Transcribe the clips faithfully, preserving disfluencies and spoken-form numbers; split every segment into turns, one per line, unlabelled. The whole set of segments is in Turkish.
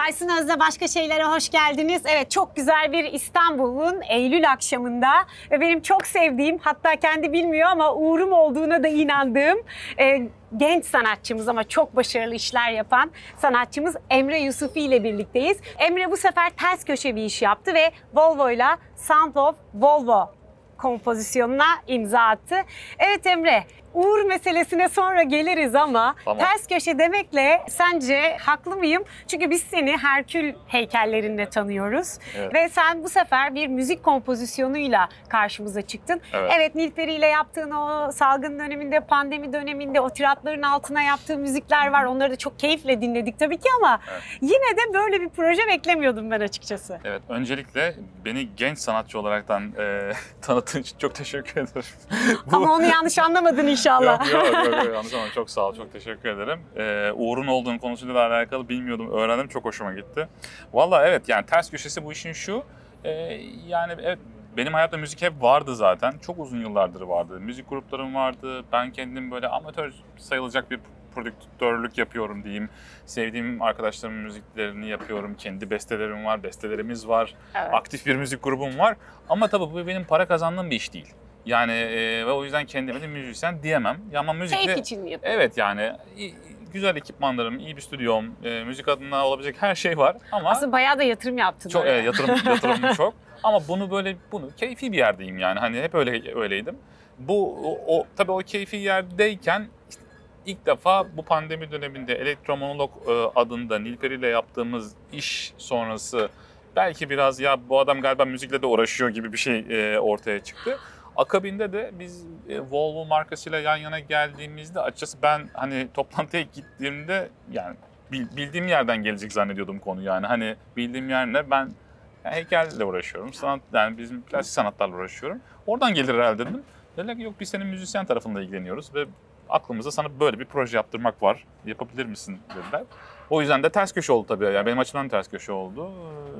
Aysun Öz'le Başka Şeylere hoş geldiniz. Evet, çok güzel bir İstanbul'un Eylül akşamında ve benim çok sevdiğim, hatta kendi bilmiyor ama uğrum olduğuna da inandığım e, genç sanatçımız ama çok başarılı işler yapan sanatçımız Emre Yusufi ile birlikteyiz. Emre bu sefer ters köşe bir iş yaptı ve Volvo'yla Sound of Volvo kompozisyonuna imza attı. Evet Emre, uğur meselesine sonra geliriz ama tamam. Ters köşe demekle sence haklı mıyım? Çünkü biz seni Herkül heykellerinle tanıyoruz. Evet. Ve sen bu sefer bir müzik kompozisyonuyla karşımıza çıktın. Evet, evet, Nilperi ile yaptığın o salgın döneminde, pandemi döneminde o tiratların altına yaptığın müzikler var. Onları da çok keyifle dinledik tabii ki ama evet. Yine de böyle bir proje beklemiyordum ben açıkçası.
Evet, öncelikle beni genç sanatçı olaraktan e, tanıttığın için çok teşekkür ederim.
Bu... Ama onu yanlış anlamadın İnşallah.
Yok yok yok, yok yanlış ama çok sağ ol, çok teşekkür ederim. Ee, Uğur'un olduğun konusuyla da alakalı bilmiyordum, öğrendim, çok hoşuma gitti. Vallahi evet, yani ters köşesi bu işin şu, e, yani evet, benim hayatta müzik hep vardı zaten, çok uzun yıllardır vardı. Müzik gruplarım vardı, ben kendim böyle amatör sayılacak bir prodüktörlük yapıyorum diyeyim. Sevdiğim arkadaşlarımın müziklerini yapıyorum, kendi bestelerim var, bestelerimiz var, evet. Aktif bir müzik grubum var ama tabii bu benim para kazandığım bir iş değil. Yani e, ve o yüzden kendime de müzisyen diyemem. Ya ama müzikle,
keyif için mi yapıyorsun?
Evet yani iyi, güzel ekipmanlarım, iyi bir stüdyom, e, müzik adına olabilecek her şey var ama...
Aslında bayağı da yatırım yaptın.
Çok, evet, yatırım, yatırımım çok. Ama bunu böyle, bunu keyfi bir yerdeyim yani. Hani hep öyle öyleydim. Bu, o, o tabii o keyfi yerdeyken işte ilk defa bu pandemi döneminde Elektromonolog e, adında Nilperi ile yaptığımız iş sonrası belki biraz ya bu adam galiba müzikle de uğraşıyor gibi bir şey e, ortaya çıktı. Akabinde de biz e, Volvo markasıyla yan yana geldiğimizde açıkçası ben hani toplantıya gittiğimde yani bildiğim yerden gelecek zannediyordum konu yani hani bildiğim yer ne, ben yani heykelle uğraşıyorum, sanat yani bizim klasik sanatlarla uğraşıyorum. Oradan gelir herhalde dedim. Dediler ki yok biz senin müzisyen tarafında ilgileniyoruz ve aklımızda sana böyle bir proje yaptırmak var. Yapabilir misin dediler. O yüzden de ters köşe oldu tabii. Yani benim açımdan ters köşe oldu.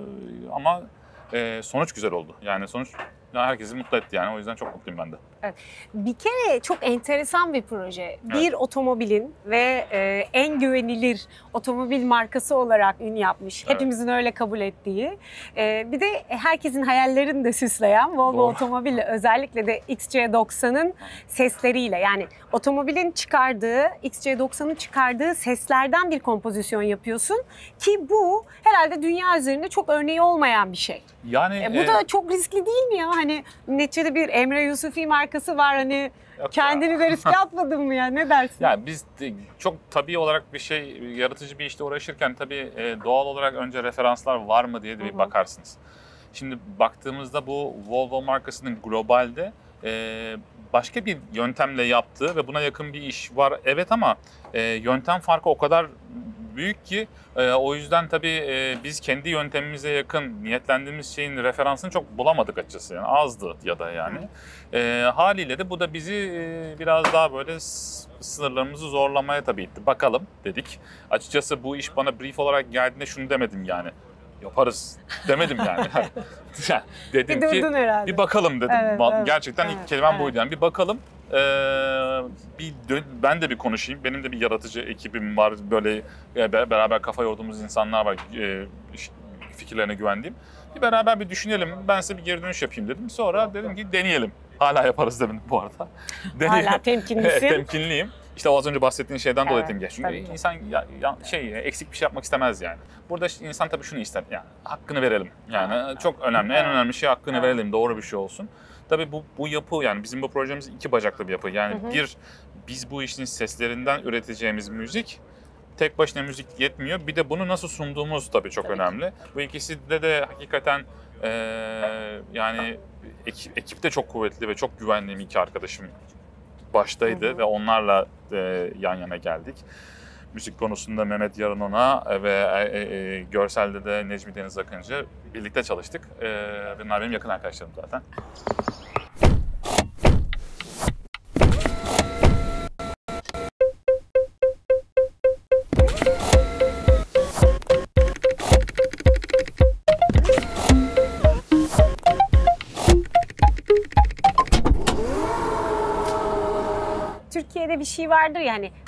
Ama e, sonuç güzel oldu. Yani sonuç herkesi mutlu etti yani. O yüzden çok mutluyum ben de.
Evet. Bir kere çok enteresan bir proje. Evet. Bir otomobilin ve e, en güvenilir otomobil markası olarak ün yapmış. Evet. Hepimizin öyle kabul ettiği. E, bir de herkesin hayallerini de süsleyen Volvo Doğru. otomobili, özellikle de X C doksanın sesleriyle, yani otomobilin çıkardığı, X C doksanın çıkardığı seslerden bir kompozisyon yapıyorsun ki bu herhalde dünya üzerinde çok örneği olmayan bir şey.
Yani
e, bu e... da çok riskli değil mi ya? Hani neticede bir Emre Yusufi markası var, hani yok kendini ya. de riske atmadın mı ya, ne dersin?
Yani biz çok tabii olarak bir şey, yaratıcı bir işte uğraşırken tabii doğal olarak önce referanslar var mı diye de bir Hı-hı. bakarsınız. Şimdi baktığımızda bu Volvo markasının globalde başka bir yöntemle yaptığı ve buna yakın bir iş var evet ama yöntem farkı o kadar büyük ki e, o yüzden tabii e, biz kendi yöntemimize yakın niyetlendiğimiz şeyin referansını çok bulamadık açıkçası, yani azdı ya da yani. E, haliyle de bu da bizi e, biraz daha böyle sınırlarımızı zorlamaya tabii itti. Bakalım dedik. Açıkçası bu iş bana brief olarak geldiğinde şunu demedim yani. Yaparız demedim yani. dedim
bir
ki
herhalde.
bir bakalım dedim.
Evet, evet,
Gerçekten
evet,
ilk kelimem
evet.
buydu yani, bir bakalım. Ee, bir dön, ben de bir konuşayım. Benim de bir yaratıcı ekibim var. Böyle e, beraber kafa yorduğumuz insanlar var. E, fikirlerine güvendiğim. Bir beraber bir düşünelim. Ben size bir geri dönüş yapayım dedim. Sonra dedim ki deneyelim. Hala yaparız dedim bu arada.
Hala temkinlisin.
Evet, temkinliyim. İşte az önce bahsettiğin şeyden
evet,
dolayı temkinli. Çünkü insan ya, ya, şey eksik bir şey yapmak istemez yani. Burada insan tabii şunu ister. Yani hakkını verelim. Yani evet. Çok önemli. En önemli şey hakkını evet. verelim. Doğru bir şey olsun. Tabii bu, bu yapı, yani bizim bu projemiz iki bacaklı bir yapı. Yani hı hı. bir, biz bu işin seslerinden üreteceğimiz müzik, tek başına müzik yetmiyor. Bir de bunu nasıl sunduğumuz tabii çok tabii önemli. Ki. Bu ikisinde de hakikaten e, yani ekip, ekip de çok kuvvetli ve çok güvendiğim iki arkadaşım baştaydı hı hı. ve onlarla e, yan yana geldik. Müzik konusunda Mehmet Yarınon'a ve e, e, görselde de Necmi Deniz Akıncı birlikte çalıştık. E, bunlar benim yakın arkadaşlarım zaten.
Türkiye'de bir şey vardır ya, hani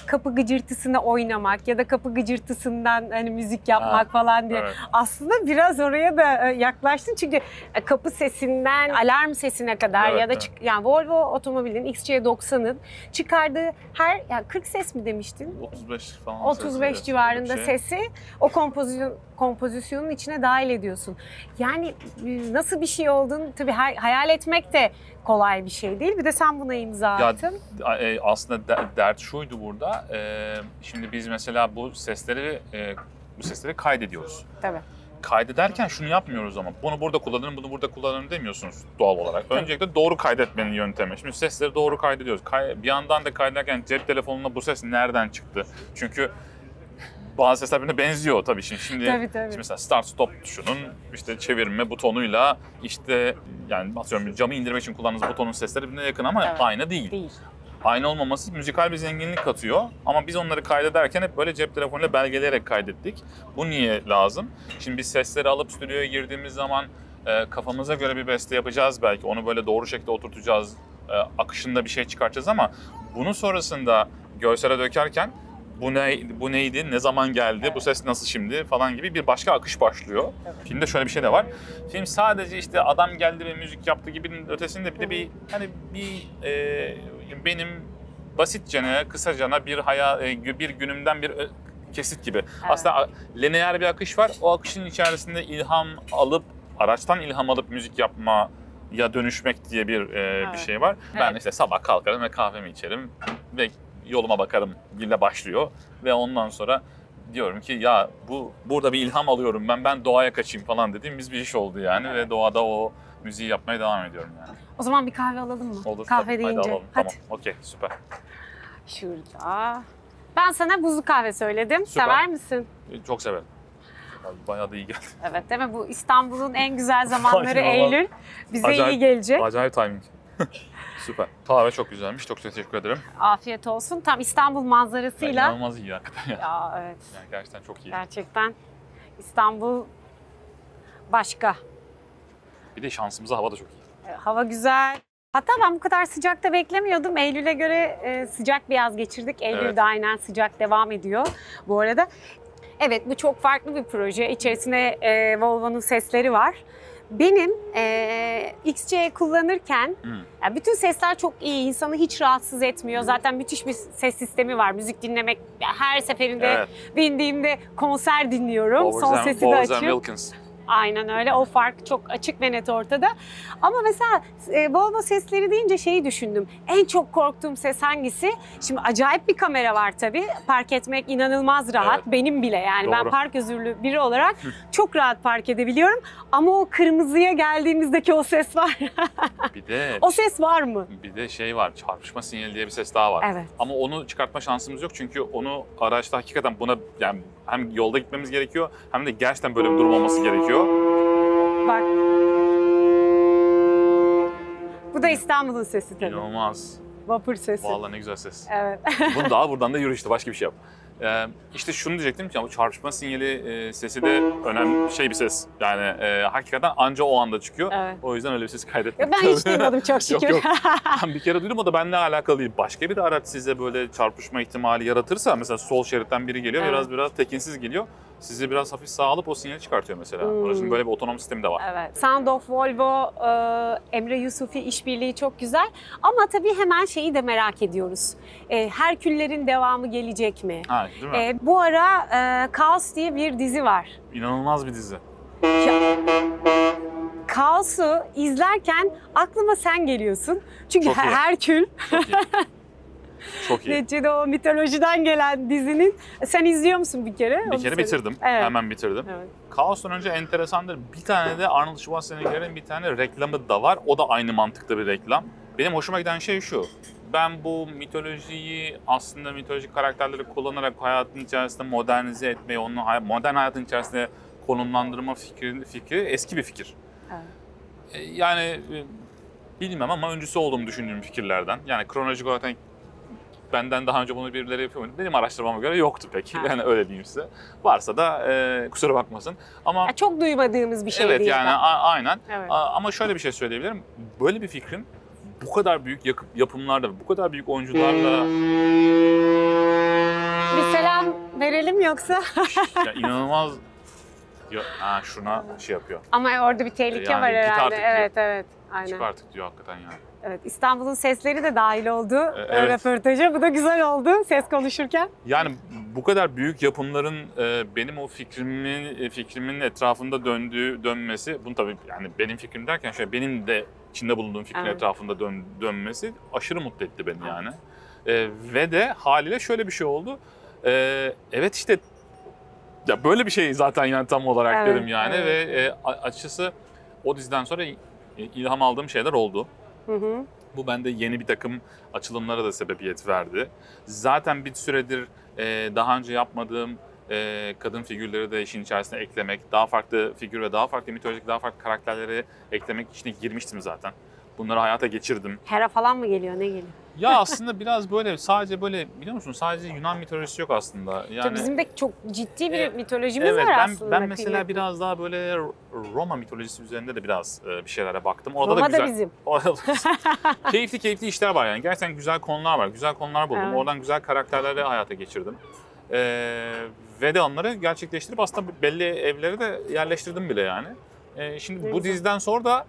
kapı gıcırtısına oynamak ya da kapı gıcırtısından hani müzik yapmak
Ha,
falan diye.
evet.
Aslında biraz oraya da e, yaklaştın çünkü e, kapı sesinden alarm sesine kadar
Evet,
ya da
evet.
çık- yani Volvo otomobilin X C doksanın çıkardığı her yani kırk ses mi demiştin?
otuz beş falan.
otuz beş
sesi,
civarında
öyle bir şey.
sesi o kompozisyon kompozisyonun içine dahil ediyorsun. Yani e, nasıl bir şey olduğunu tabii hay- hayal etmek de kolay bir şey değil. Bir de sen buna imza
Ya
attın.
e, aslında de- dert şuydu burada. E, şimdi biz mesela bu sesleri e, bu sesleri kaydediyoruz.
Tabii.
Kaydederken şunu yapmıyoruz ama bunu burada kullanırım, bunu burada kullanırım demiyorsunuz doğal olarak. Öncelikle doğru kaydetmenin yöntemi. Şimdi sesleri doğru kaydediyoruz. Kay- bir yandan da kaydederken cep telefonuna bu ses nereden çıktı? Çünkü bazı sesler birbirine benziyor tabii şimdi. Şimdi,
Tabii, tabii.
şimdi mesela start stop tuşunun işte çevirme butonuyla işte yani atıyorum camı indirmek için kullandığınız butonun sesleri birbirine yakın ama
Evet.
aynı değil.
Değil.
Aynı olmaması müzikal bir zenginlik katıyor ama biz onları kaydederken hep böyle cep telefonuyla belgeleyerek kaydettik. Bu niye lazım? Şimdi biz sesleri alıp stüdyoya girdiğimiz zaman e, kafamıza göre bir beste yapacağız belki. Onu böyle doğru şekilde oturtacağız, e, akışında bir şey çıkartacağız ama bunun sonrasında görsele dökerken bu ne, bu neydi, ne zaman geldi,
Evet.
bu ses nasıl şimdi falan gibi bir başka akış başlıyor.
Evet.
Filmde şöyle bir şey de var. Film sadece işte adam geldi ve müzik yaptı gibinin ötesinde bir de bir hani bir e, benim basitçene, kısacana bir hayal, e, bir günümden bir ö- kesit gibi. Aslında lineer bir akış var. O akışın içerisinde ilham alıp araçtan ilham alıp müzik yapmaya dönüşmek diye bir e,
Evet.
bir şey var. Ben
Evet.
işte sabah kalkarım ve kahvemi içerim ve yoluma bakarım ile başlıyor ve ondan sonra diyorum ki ya bu burada bir ilham alıyorum ben ben doğaya kaçayım falan dediğimiz bir iş oldu yani
Evet.
ve doğada o müziği yapmaya devam ediyorum yani.
O zaman bir kahve alalım mı?
Olur.
Kahve
tabii.
deyince.
Haydi alalım.
Hadi.
Tamam. Okey. Süper.
Şurada. Ben sana buzlu kahve söyledim.
Süper.
Sever misin?
Ee, Çok severim. Ay, bayağı da iyi geldi.
Evet değil mi? Bu İstanbul'un en güzel zamanları
Ay, vallahi.
Eylül. Bize
Acayip-
iyi gelecek.
Acayip timing. Süper. Kahve çok güzelmiş. Çok teşekkür ederim.
Afiyet olsun. Tam İstanbul
Ya,
manzarasıyla.
inanılmaz iyi hakikaten ya.
Ya evet.
Yani gerçekten çok iyi.
Gerçekten İstanbul başka.
Bir de şansımıza hava da çok iyi.
E, Hava güzel. Hatta ben bu kadar sıcakta beklemiyordum. Eylül'e göre e, sıcak bir yaz geçirdik. Eylül'de
Evet.
aynen sıcak devam ediyor bu arada. Evet, bu çok farklı bir proje. İçerisinde e, Volvo'nun sesleri var. Benim e, X C kullanırken
Hmm.
yani bütün sesler çok iyi. İnsanı hiç rahatsız etmiyor. Zaten müthiş bir ses sistemi var. Müzik dinlemek her seferinde
Evet.
bindiğimde konser dinliyorum.
Bowers
Son
and-
sesi de
Bowers and
açıyorum.
Wilkins.
Aynen öyle. O fark çok açık ve net ortada. Ama mesela e, Volvo sesleri deyince şeyi düşündüm. En çok korktuğum ses hangisi? Şimdi acayip bir kamera var tabii. Park etmek inanılmaz rahat.
Evet.
Benim bile yani. Ben
Doğru.
park özürlü biri olarak çok rahat park edebiliyorum. Ama o kırmızıya geldiğimizdeki o ses var.
Bir de
O ses var mı?
bir de şey var. Çarpışma sinyali diye bir ses daha var.
Evet.
Ama onu çıkartma şansımız yok çünkü onu araçta hakikaten buna yani hem yolda gitmemiz gerekiyor hem de gerçekten böyle bir durum olması gerekiyor.
Bak. Bu da İstanbul'un sesi tabii.
İnanılmaz.
Vapur sesi.
Vallahi ne güzel ses.
Evet.
Bunu daha buradan da yürü işte başka bir şey yap. Ee, işte şunu diyecektim ki bu çarpışma sinyali e, sesi de önemli şey bir ses. Yani e, hakikaten anca o anda çıkıyor.
Evet.
O yüzden öyle bir ses kaydetmedim.
Ben hiç duymadım çok şükür.
Yok yok. Ben bir kere duydum o da benimle alakalı değil. Başka bir araç size böyle çarpışma ihtimali yaratırsa mesela sol şeritten biri geliyor
Evet.
biraz biraz tekinsiz geliyor. Sizi biraz hafif sağa alıp o sinyali çıkartıyor mesela.
Hmm.
Aracın böyle bir otonom sistemi de var.
Evet. Sound of Volvo, e, Emre Yusufi işbirliği çok güzel. Ama tabii hemen şeyi de merak ediyoruz. E, Herküllerin devamı gelecek mi?
Ha, değil mi?
E, bu ara e, Kaos diye bir dizi var.
İnanılmaz bir dizi.
Ya, Kaos'u izlerken aklıma sen geliyorsun. Çünkü
Çok iyi.
Herkül,
Çok iyi. Çok iyi.
neticede o mitolojiden gelen dizinin. Sen izliyor musun bir kere?
Bir
Onu
kere
söyle.
bitirdim.
Evet.
Hemen bitirdim.
Evet.
Kaos'tan önce enteresandır. Bir tane de Arnold Schwarzenegger'in bir tane reklamı da var. O da aynı mantıkta bir reklam. Benim hoşuma giden şey şu. Ben bu mitolojiyi aslında mitolojik karakterleri kullanarak hayatın içerisinde modernize etmeyi, onu hay- modern hayatın içerisinde konumlandırma fikri, fikri eski bir fikir.
Evet.
E, Yani e, bilmem ama öncüsü olduğumu düşündüğüm fikirlerden. Yani kronolojik olarak benden daha önce bunu birileri yapıyor muydu? Benim araştırmama göre yoktu pek.
Ha.
Yani öyle diyeyim size. Varsa da e, kusura bakmasın. Ama
Ya çok duymadığımız bir şey
evet
değil.
yani
ben.
a- aynen.
Evet.
A- ama şöyle bir şey söyleyebilirim. Böyle bir fikrin bu kadar büyük yakıp yapımlarda, bu kadar büyük oyuncularla
yoksa?
Ya inanılmaz. Ya, ha, şuna şey yapıyor.
Ama orada bir tehlike
Yani
var
git
herhalde.
artık diyor.
Evet, evet. Aynen.
Çık artık diyor hakikaten yani.
Evet, İstanbul'un sesleri de dahil oldu
E,
e,
evet.
röportaja. Bu da güzel oldu ses konuşurken.
Yani bu kadar büyük yapımların e, benim o fikrimin e, fikrimin etrafında döndüğü dönmesi, bunu tabii yani benim fikrim derken şöyle benim de içinde bulunduğum fikrin
Evet.
etrafında dön, dönmesi aşırı mutlu etti beni yani. E, ve de haliyle şöyle bir şey oldu. E, evet işte ya böyle bir şey zaten yani tam olarak
Evet,
dedim yani
evet.
ve e, a- açıkçası o diziden sonra e, ilham aldığım şeyler oldu.
Hı hı.
Bu bende yeni bir takım açılımlara da sebebiyet verdi. Zaten bir süredir e, daha önce yapmadığım e, kadın figürleri de işin içerisine eklemek, daha farklı figür ve daha farklı mitolojik, daha farklı karakterleri eklemek içine girmiştim zaten. Bunları hayata geçirdim.
Hera falan mı geliyor, ne geliyor?
Ya aslında biraz böyle sadece böyle biliyor musun sadece Yunan mitolojisi yok aslında. Yani
Tabii bizim de çok ciddi bir
E,
mitolojimiz
evet,
var
ben,
aslında.
ben mesela
kıymetli.
biraz daha böyle Roma mitolojisi üzerinde de biraz e, bir şeylere baktım. Orada
Roma
da güzel.
da bizim.
Orada da bizim. keyifli keyifli işler var yani. Gerçekten güzel konular var. Güzel konular buldum.
Evet.
Oradan güzel karakterleri hayata geçirdim. Ee, ve de onları gerçekleştirip aslında belli evlere de yerleştirdim bile yani. Ee, şimdi
Ne
bu
güzel.
diziden sonra da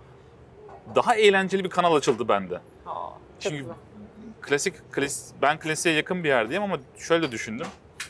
daha eğlenceli bir kanal açıldı bende.
Aa, çok
Çünkü
güzel.
klasik, klas, ben klasiğe yakın bir yerdeyim ama şöyle düşündüm.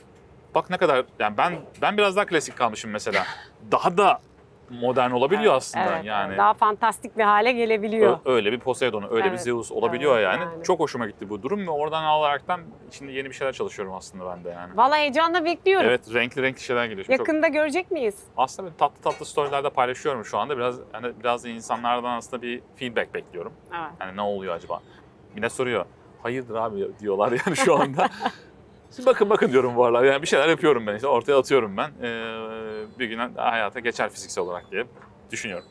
Bak ne kadar yani ben ben biraz daha klasik kalmışım mesela. Daha da modern olabiliyor
Evet,
aslında
evet,
yani.
daha fantastik bir hale gelebiliyor.
Ö- öyle bir Poseidon, öyle bir
Evet,
Zeus olabiliyor
evet,
yani.
yani.
Çok hoşuma gitti bu durum ve oradan alaraktan şimdi yeni bir şeyler çalışıyorum aslında ben de yani.
Vallahi heyecanla bekliyorum.
Evet, renkli renkli şeyler geliyor. Şimdi çok,
Yakında görecek miyiz?
aslında ben tatlı tatlı storylerde paylaşıyorum şu anda. Biraz hani biraz da insanlardan aslında bir feedback bekliyorum.
Evet.
Hani ne oluyor acaba? Bir de soruyor. Hayırdır abi diyorlar yani şu anda. Şimdi bakın bakın diyorum bu aralar. Yani bir şeyler yapıyorum ben işte ortaya atıyorum ben. Ee, bir gün hayata geçer fiziksel olarak diye düşünüyorum.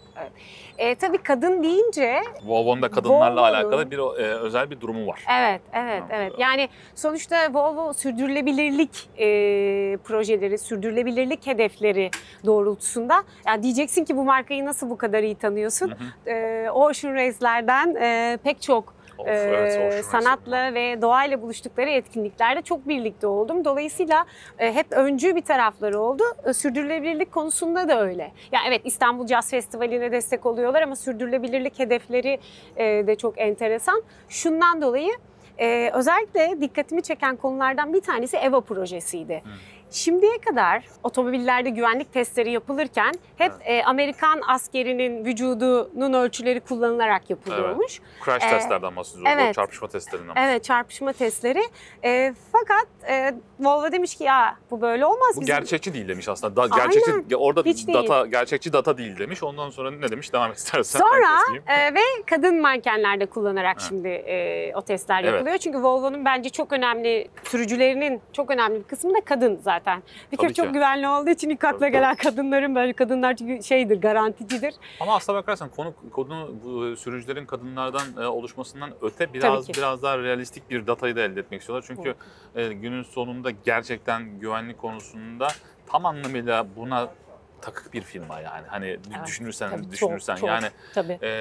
E, tabii kadın deyince
Volvo'nun da kadınlarla
Volvo'nun-
alakalı bir e, özel bir durumu var.
evet, evet, evet. Yani sonuçta Volvo sürdürülebilirlik e, projeleri, sürdürülebilirlik hedefleri doğrultusunda. Yani diyeceksin ki bu markayı nasıl bu kadar iyi tanıyorsun?
Hı hı.
E, Ocean Race'lerden e, pek çok
Of,
Ee,
evet, Ocean
sanatla ve doğayla buluştukları etkinliklerde çok birlikte oldum. Dolayısıyla e, hep öncü bir tarafları oldu. E, sürdürülebilirlik konusunda da öyle. Yani evet İstanbul Jazz Festivali'ne destek oluyorlar ama sürdürülebilirlik hedefleri e, de çok enteresan. Şundan dolayı e, özellikle dikkatimi çeken konulardan bir tanesi EVA projesiydi.
Hmm.
Şimdiye kadar otomobillerde güvenlik testleri yapılırken hep
Evet.
e, Amerikan askerinin vücudunun ölçüleri kullanılarak yapılıyormuş.
Crash
Ee,
testlerden bahsediyoruz.
evet.
O çarpışma testlerinden.
Evet, çarpışma testleri. E, fakat e, Volvo demiş ki ya bu böyle olmaz.
Bu
Bizim-
gerçekçi değil demiş aslında. Da,
Aynen.
gerçekçi orada
Hiç
data gerçekçi data değil demiş. Ondan sonra ne demiş? Devam et istersen.
Sonra
ben kesmeyeyim.
e, ve kadın mankenlerde kullanarak
Evet.
şimdi e, o testler
Evet.
yapılıyor. Çünkü Volvo'nun bence çok önemli, sürücülerinin çok önemli bir kısmı da kadın zaten. Bir kere
Tabii
çok
ki.
güvenli olduğu için ilk akla
Tabii,
gelen kadınların böyle kadınlar çünkü şeydir, garanticidir.
Ama aslına bakarsan konu konu bu sürücülerin kadınlardan e, oluşmasından öte biraz
ki.
biraz daha realistik bir datayı da elde etmek istiyorlar. Çünkü e, günün sonunda gerçekten güvenlik konusunda tam anlamıyla buna takık bir firma yani. Hani
Evet,
düşünürsen
tabii, çok,
düşünürsen
çok.
yani
Tabii.
e,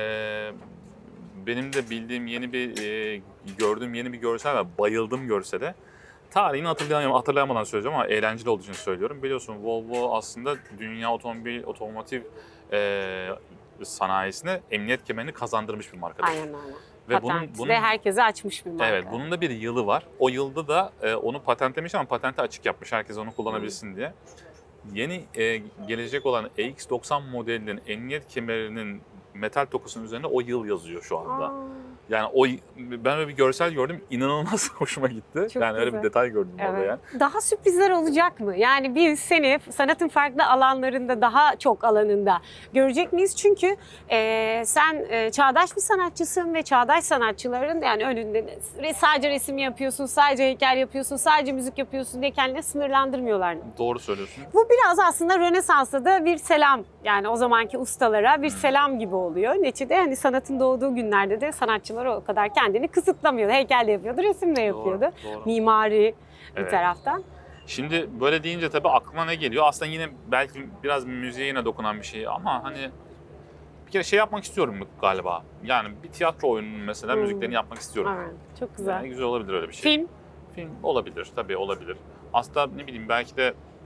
benim de bildiğim yeni bir e, gördüğüm yeni bir görsel ve bayıldım görsele. Tarihini hatırlayamam, hatırlayamadan söyleyeceğim ama eğlenceli olduğu için söylüyorum. Biliyorsun Volvo aslında dünya otomobil, otomotiv e, sanayisine emniyet kemerini kazandırmış bir markadır.
Aynen öyle.
Ve
Patent
bunun, bunun,
ve herkese açmış bir marka.
evet, bunun da bir yılı var. O yılda da e, onu patentlemiş ama patenti açık yapmış. Herkes onu kullanabilsin diye. Yeni e, gelecek olan E X doksan modelinin emniyet kemerinin metal dokusunun üzerinde o yıl yazıyor şu anda.
Aa,
Yani o ben öyle bir görsel gördüm, inanılmaz hoşuma gitti.
Çok
yani öyle
güzel.
bir detay gördüm orada
evet.
yani.
Daha sürprizler olacak mı? Yani biz seni sanatın farklı alanlarında, daha çok alanında görecek miyiz? Çünkü e, sen e, çağdaş bir sanatçısın ve çağdaş sanatçıların yani önünde sadece resim yapıyorsun, sadece heykel yapıyorsun, sadece müzik yapıyorsun diye kendini sınırlandırmıyorlar.
Doğru söylüyorsun.
Bu biraz aslında Rönesans'ta da bir selam, yani o zamanki ustalara bir selam gibi oluyor. Neticede hani sanatın doğduğu günlerde de sanatçılar o kadar kendini kısıtlamıyordu. Heykel de yapıyordu, resim de yapıyordu.
Doğru, doğru.
Mimari bir
Evet.
taraftan.
Şimdi böyle deyince tabii aklıma ne geliyor? Aslında yine belki biraz müziğe yine dokunan bir şey ama hani bir kere şey yapmak istiyorum galiba. Yani bir tiyatro oyununun mesela
Hmm.
müziklerini yapmak istiyorum.
Evet, çok güzel.
Yani güzel olabilir öyle bir şey.
Film.
Film olabilir tabii olabilir. Aslında ne bileyim belki de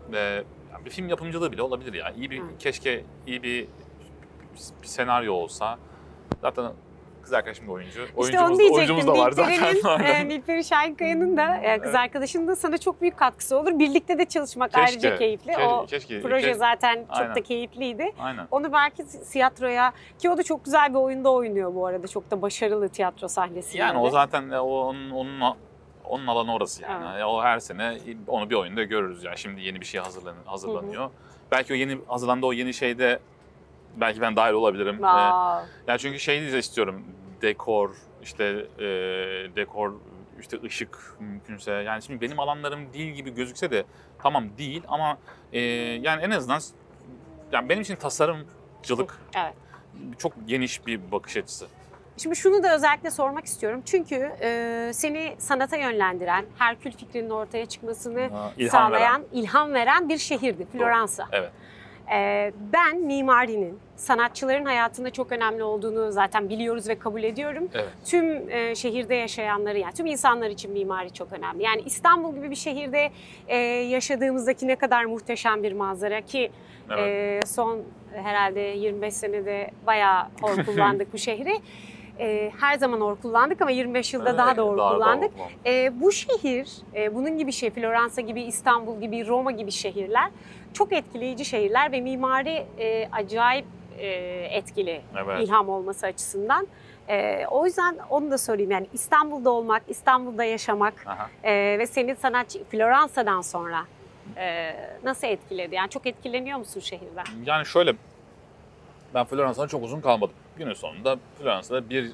e, yani bir film yapımcılığı bile olabilir ya. İyi bir
Hı.
keşke iyi bir, bir senaryo olsa. Zaten kız arkadaşım da oyuncu.
İşte
Oyuncumuz,
onu
da-
diyecektim.
oyuncumuz da var zaten.
Nilperi'nin, e, Nilperi Şahinkaya'nın da e, kız
Evet.
arkadaşının da sana çok büyük katkısı olur. Birlikte de çalışmak
Keşke,
ayrıca keyifli.
ke-
o
keşke,
proje
keşke-
zaten çok
Aynen.
da keyifliydi.
Aynen.
Onu belki tiyatroya, ki o da çok güzel bir oyunda oynuyor bu arada. Çok da başarılı tiyatro sahnesinde.
Yani
de.
o zaten e, o, onun, onun onun alanı orası yani.
Evet.
Yani o her sene onu bir oyunda görürüz yani. Şimdi yeni bir şey hazırlan hazırlanıyor. Belki o yeni hazırlandığı o yeni şeyde belki ben dahil olabilirim. Ee,
Aa,
yani çünkü şey de istiyorum. Dekor, işte e, dekor, işte ışık mümkünse. Yani şimdi benim alanlarım değil gibi gözükse de tamam değil ama e, yani en azından yani benim için tasarımcılık
evet.
çok geniş bir bakış açısı.
Şimdi şunu da özellikle sormak istiyorum. Çünkü e, seni sanata yönlendiren, Herkül fikrinin ortaya çıkmasını
Ha, ilham
sağlayan,
veren.
ilham veren bir şehirdi Floransa.
Evet.
E, ben mimarinin, sanatçıların hayatında çok önemli olduğunu zaten biliyoruz ve kabul ediyorum.
Evet.
Tüm e, şehirde yaşayanları, yani tüm insanlar için mimari çok önemli. Yani İstanbul gibi bir şehirde e, yaşadığımızdaki ne kadar muhteşem bir manzara ki
Evet.
e, son herhalde yirmi beş senede bayağı hor kullandık bu şehri. E, her zaman hor kullandık ama yirmi beş yılda
Evet,
daha doğru
daha- daha
kullandık.
kullandık.
E, bu şehir, e, bunun gibi şey, Floransa gibi, İstanbul gibi, Roma gibi şehirler çok etkileyici şehirler ve mimari e, acayip e, etkili,
Evet.
ilham olması açısından. E, o yüzden onu da söyleyeyim, yani İstanbul'da olmak, İstanbul'da yaşamak
Aha.
e, ve senin sanatçı Floransa'dan sonra e, nasıl etkiledi? Yani çok etkileniyor musun şehirden?
Yani şöyle, ben Floransa'da çok uzun kalmadım. Günün sonunda Floransa'da bir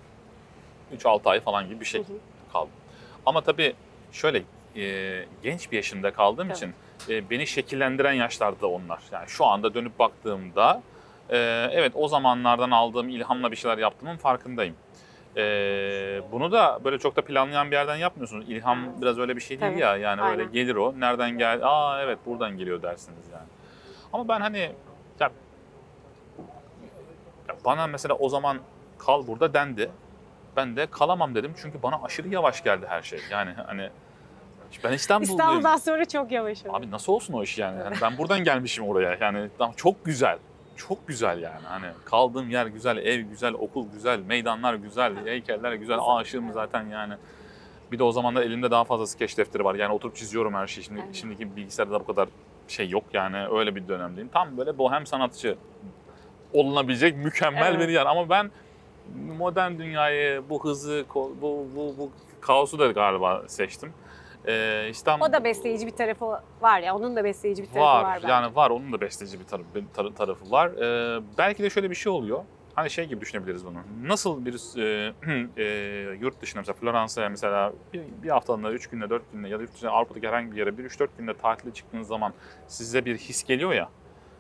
üç altı ay falan gibi bir şey
Hı hı.
kaldım. Ama tabii şöyle e, genç bir yaşımda kaldığım
Tabii.
için e, beni şekillendiren yaşlarda onlar. Yani şu anda dönüp baktığımda e, evet o zamanlardan aldığım ilhamla bir şeyler yaptığımın farkındayım. E, bunu da böyle çok da planlayan bir yerden yapmıyorsunuz. İlham
Evet.
biraz öyle bir şey değil
Tabii.
ya. Yani öyle
Aynen.
gelir o. Nereden gel? Aa evet buradan geliyor dersiniz yani. Ama ben hani ya, ya bana mesela o zaman kal burada dendi. Ben de kalamam dedim çünkü bana aşırı yavaş geldi her şey. Yani hani ben İstanbul'dayım.
İstanbul'dan sonra çok yavaş oldu.
Abi nasıl olsun o iş yani? Yani ben buradan gelmişim oraya. Yani tam çok güzel. Çok güzel yani. Hani kaldığım yer güzel, ev güzel, okul güzel, meydanlar güzel, heykeller güzel. Aşığım zaten yani. Bir de o zamanlar elimde daha fazla skeç defteri var. Yani oturup çiziyorum her şeyi. Şimdi
Aynen.
şimdiki bilgisayarda bu kadar şey yok yani. Öyle bir dönemdeyim. Tam böyle bohem sanatçı olunabilecek mükemmel
Evet.
bir yer. Ama ben modern dünyayı, bu hızı, bu bu bu kaosu da galiba seçtim. Ee, İstanbul
O da besleyici bir tarafı var ya, onun da besleyici bir tarafı var,
var.
bence.
Yani var, onun da besleyici bir tarafı, tar- tarafı var. Ee, belki de şöyle bir şey oluyor. Hani şey gibi düşünebiliriz bunu. Nasıl bir e, e, yurt dışına mesela Floransa'ya mesela bir, bir haftalığına, üç günde, dört günde ya da yurt dışına Avrupa'daki herhangi bir yere bir üç dört günde tatile çıktığınız zaman size bir his geliyor ya.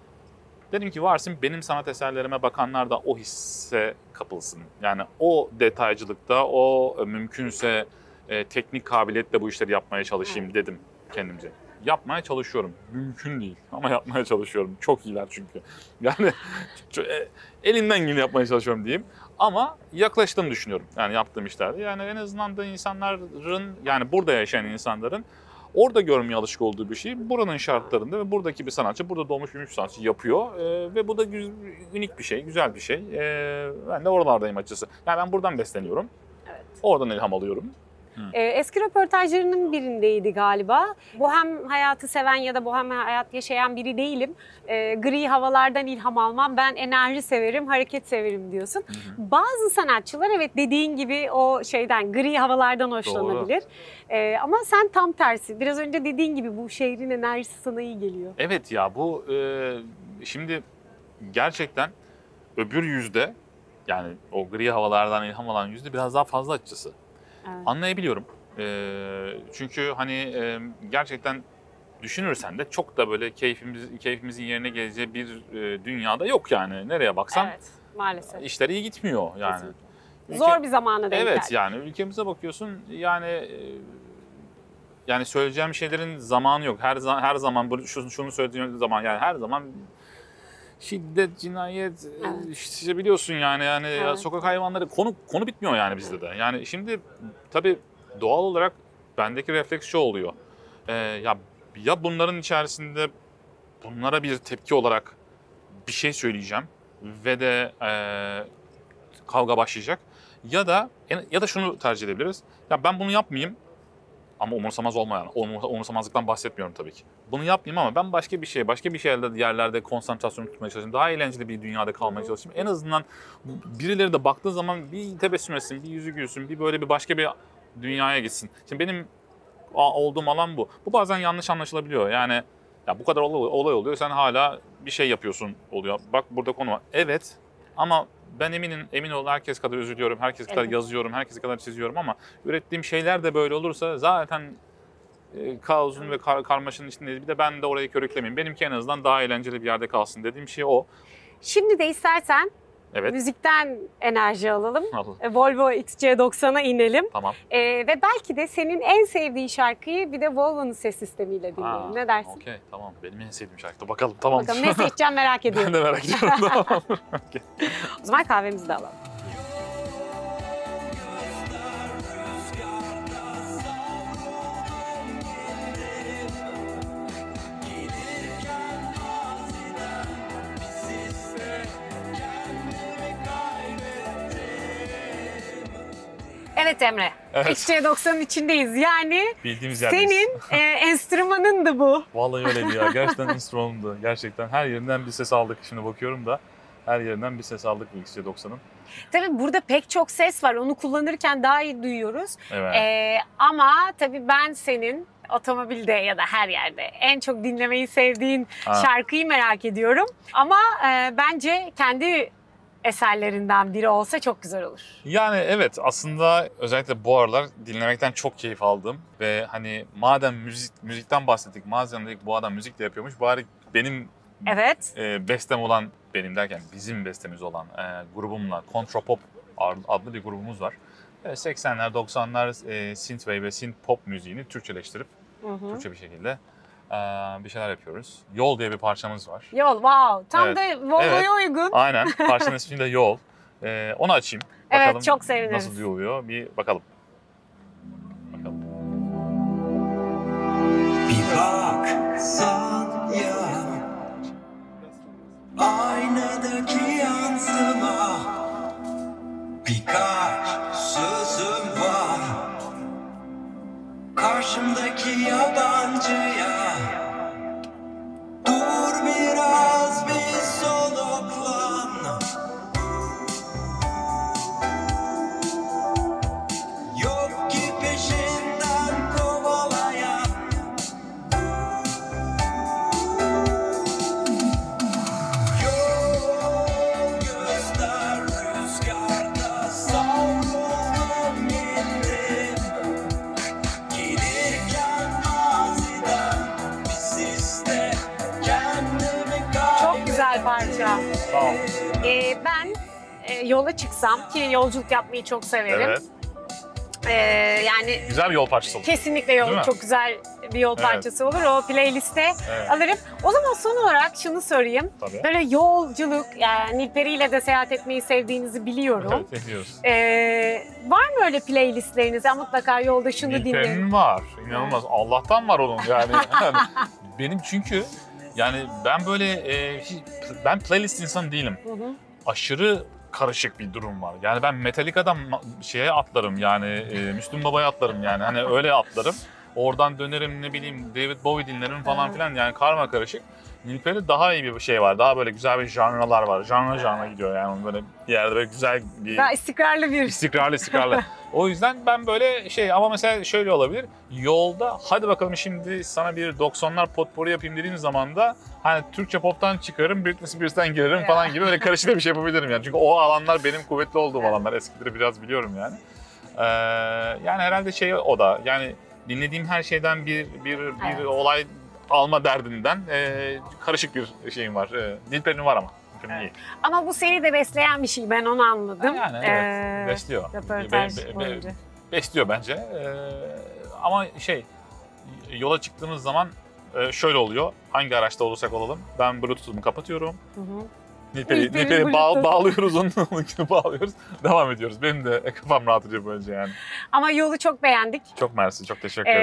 Dedim ki varsın benim sanat eserlerime bakanlar da o hisse kapılsın. Yani o detaycılıkta, o e, mümkünse e, teknik kabiliyetle bu işleri yapmaya çalışayım
Evet.
dedim kendimce. Yapmaya çalışıyorum. Mümkün değil ama yapmaya çalışıyorum. Çok iyiler çünkü. Yani çok- e, elimden geleni yapmaya çalışıyorum diyeyim. Ama yaklaştığımı düşünüyorum yani yaptığım işlerde. Yani en azından da insanların, yani burada yaşayan insanların orada görmeye alışık olduğu bir şey buranın şartlarında ve buradaki bir sanatçı, burada doğmuş büyümüş sanatçı yapıyor. Ee, ve bu da güz- unik bir şey, güzel bir şey. Ee, ben de oralardayım açıkçası. Yani ben buradan besleniyorum.
Evet.
Oradan ilham alıyorum.
Ee, eski röportajlarının birindeydi galiba. Bohem hayatı seven ya da bohem hayat yaşayan biri değilim. Ee, gri havalardan ilham almam. Ben enerji severim, hareket severim diyorsun.
Hı hı.
Bazı sanatçılar evet dediğin gibi o şeyden, gri havalardan hoşlanabilir. Ee, ama sen tam tersi. Biraz önce dediğin gibi bu şehrin enerjisi sana iyi geliyor.
Evet ya bu e, şimdi gerçekten öbür yüzde, yani o gri havalardan ilham alan yüzde biraz daha fazla açıkçası.
Evet.
Anlayabiliyorum. Ee, çünkü hani e, gerçekten düşünürsen de çok da böyle keyfimiz keyfimizin yerine geleceği bir e, dünyada yok yani. Nereye baksan
Evet, maalesef.
işler iyi gitmiyor yani.
Kesinlikle.
Ülke-
Zor bir zamana denk
Evet
geldi.
yani ülkemize bakıyorsun yani e, yani söyleyeceğim şeylerin zamanı yok. Her zaman her zaman bu- şunu, şunu söylediğim zaman yani her zaman şiddet, cinayet,
Evet.
işte biliyorsun yani yani ya
Evet.
sokak hayvanları konu konu bitmiyor yani bizde de. Yani şimdi tabii doğal olarak bendeki refleks şu oluyor. Ee, ya Ya bunların içerisinde bunlara bir tepki olarak bir şey söyleyeceğim ve de e, kavga başlayacak. Ya da ya da şunu tercih edebiliriz. Ya ben bunu yapmayayım ama umursamaz olmayan, umursamazlıktan bahsetmiyorum tabii ki. Bunu yapmayayım ama ben başka bir şey, başka bir şeylerde yerlerde konsantrasyon tutmaya çalışayım. Daha eğlenceli bir dünyada kalmaya çalışayım. En azından birileri de baktığı zaman bir tebessüm etsin, bir yüzü gülsün, bir böyle bir başka bir dünyaya gitsin. Şimdi benim olduğum alan bu. Bu bazen yanlış anlaşılabiliyor. Yani ya bu kadar olay oluyor, sen hala bir şey yapıyorsun oluyor. Bak burada konu var. Evet ama ben eminim, emin ol herkes kadar üzülüyorum, herkes kadar evet. yazıyorum, herkes kadar çiziyorum ama ürettiğim şeyler de böyle olursa zaten e, kaosun ve kar, karmaşanın içindeyiz. Bir de ben de orayı körüklemeyeyim. Benimki en azından daha eğlenceli bir yerde kalsın dediğim şey o.
Şimdi de istersen evet. müzikten enerji alalım. Alalım. Volvo X C doksana inelim.
Tamam.
Ee, ve belki de senin en sevdiğin şarkıyı bir de Volvo'nun ses sistemiyle dinleyelim. Ha, ne dersin?
Okey, tamam. Benim en sevdiğim şarkı. Bakalım, tamam.
Bakalım ne seçeceğim merak ediyorum.
Ben de merak ediyorum. Tamam. Okay.
O zaman kahvemizi de alalım. Evet Emre, evet. X C doksanın içindeyiz. Yani
bildiğimiz
senin e, enstrümanındı bu.
Vallahi öyleydi ya. Gerçekten enstrümanımdı. Gerçekten her yerinden bir ses aldık. Şimdi bakıyorum da her yerinden bir ses aldık bu X C doksanın.
Tabii burada pek çok ses var. Onu kullanırken daha iyi duyuyoruz.
Evet.
E, ama tabii ben senin otomobilde ya da her yerde en çok dinlemeyi sevdiğin ha. şarkıyı merak ediyorum. Ama e, bence kendi eserlerinden biri olsa çok güzel olur.
Yani evet, aslında özellikle bu aralar dinlemekten çok keyif aldım ve hani madem müzik müzikten bahsettik, madem dedik bu adam müzik de yapıyormuş, bari benim
evet.
e, bestem olan, benim derken bizim bestemiz olan e, grubumla Contrapop adlı bir grubumuz var. E, seksenler doksanlar e, synthwave ve synth pop müziğini Türkçeleştirip hı hı. Türkçe bir şekilde bir şeyler yapıyoruz. Yol diye bir parçamız var.
Yol, wow. Tam evet. da Volvo'ya evet. uygun.
Aynen. Parçanın ismi de Yol. Ee, onu açayım. Bakalım
evet, çok seviniriz.
Nasıl duyuluyor? Bir bakalım. Bakalım.
Bir baksan ya aynadaki yansıma, birkaç sözüm var karşımdaki yabancıya. Dur biraz bir soluklan, yok ki peşinden kovalayan. Yol göster rüzgarda, savruldum gittim. Gelirken maziden bir siste kendimi kaybettim.
Çok güzel parça.
Tamam.
Ee, ben e, yola çıksam ki yolculuk yapmayı çok severim.
Evet.
Ee, yani
güzel bir yol parçası olur.
Kesinlikle yol, çok güzel bir yol evet. parçası olur. O playliste evet. alırım. O zaman son olarak şunu sorayım.
Tabii.
Böyle yolculuk, yani Nilperi ile de seyahat etmeyi sevdiğinizi biliyorum.
Evet, ediyoruz.
Ee, var mı öyle playlistleriniz? Ya mutlaka yolda şunu dinleyin.
Nilperi'nin var. İnanılmaz. Evet. Allah'tan var onun yani. yani. Benim çünkü yani ben böyle e, ben playlist insanı değilim. Hı hı. Aşırı karışık bir durum var. Yani ben Metallica'dan şeye atlarım yani e, Müslüm Baba'ya atlarım yani hani öyle atlarım. Oradan dönerim ne bileyim David Bowie dinlerim falan evet. filan yani karma karışık. Nilperi daha iyi bir şey var. Daha böyle güzel bir janralar var. Janra janra gidiyor yani onun böyle bir yerde böyle güzel bir...
Daha istikrarlı bir...
İstikrarlı istikrarlı. O yüzden ben böyle şey ama mesela şöyle olabilir. Yolda hadi bakalım şimdi sana bir doksanlar potpourri yapayım dediğim zaman da hani Türkçe pop'tan çıkarım, Britney Spears'tan girerim falan gibi öyle karışık bir şey yapabilirim yani. Çünkü o alanlar benim kuvvetli olduğum alanlar. Eskileri biraz biliyorum yani. Ee, yani herhalde şey o da yani dinlediğim her şeyden bir bir bir evet. olay alma derdinden e, karışık bir şeyim var. E, Nilperi'nin var ama. Evet.
Ama bu seni de besleyen bir şey, ben onu anladım.
Yani evet, ee, besliyor.
Röportaj
be, be,
boyunca.
Be, besliyor bence. Ee, ama şey, yola çıktığımız zaman e, şöyle oluyor. Hangi araçta olursak olalım, ben Bluetooth'umu kapatıyorum. Hı hı. Nilperi, Nilperi bağ, bağlıyoruz, onu bağlıyoruz. Devam ediyoruz. Benim de kafam rahat ediyor böylece yani.
Ama yolu çok beğendik.
Çok mersi, çok teşekkür ederim.
Ee,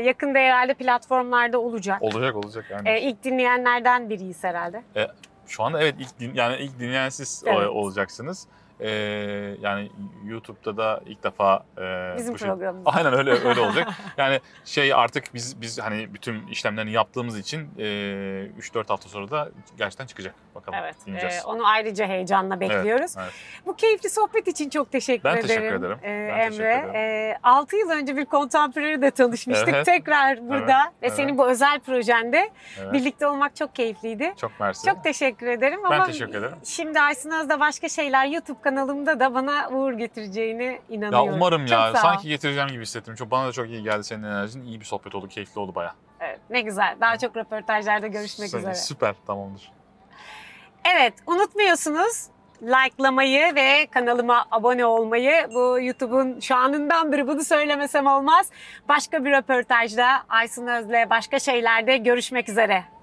yakında herhalde platformlarda olacak.
Olacak olacak yani.
E, ilk dinleyenlerden biriyiz herhalde.
E, şu anda evet ilk din, yani ilk dinleyen siz
Evet.
olacaksınız. Ee, yani YouTube'da da ilk defa e,
Bizim
bu şey-
programımız.
Aynen öyle öyle olacak. Yani şey artık biz biz hani bütün işlemlerini yaptığımız için e, üç dört hafta sonra da gerçekten çıkacak. Bakalım
Evet,
dinleyeceğiz.
e, onu ayrıca heyecanla bekliyoruz.
Evet, evet.
Bu keyifli sohbet için çok teşekkür
Ben
ederim.
teşekkür ederim.
e,
Ben teşekkür
Emre.
ederim.
E, altı yıl önce bir Contemporary de tanışmıştık.
Evet.
Tekrar burada ve
evet.
senin bu özel projende
Evet.
birlikte olmak çok keyifliydi.
Çok mersi.
Çok teşekkür ederim.
Ben
ama
teşekkür ederim.
Şimdi Aysun Öz'da başka şeyler YouTube kanalımda da bana uğur getireceğine
Ya
inanıyorum.
umarım
Çok
ya.
sağ ol.
Sanki getireceğim gibi hissettim. Çok bana da çok iyi geldi senin enerjin. İyi bir sohbet oldu, keyifli oldu bayağı.
Evet, ne güzel. Daha çok röportajlarda görüşmek
Sü-
üzere.
Süper, tamamdır.
Evet, unutmuyorsunuz likelamayı ve kanalıma abone olmayı. Bu YouTube'un şu anındandır, bunu söylemesem olmaz. Başka bir röportajda Aysun Öz'le başka şeylerde görüşmek üzere.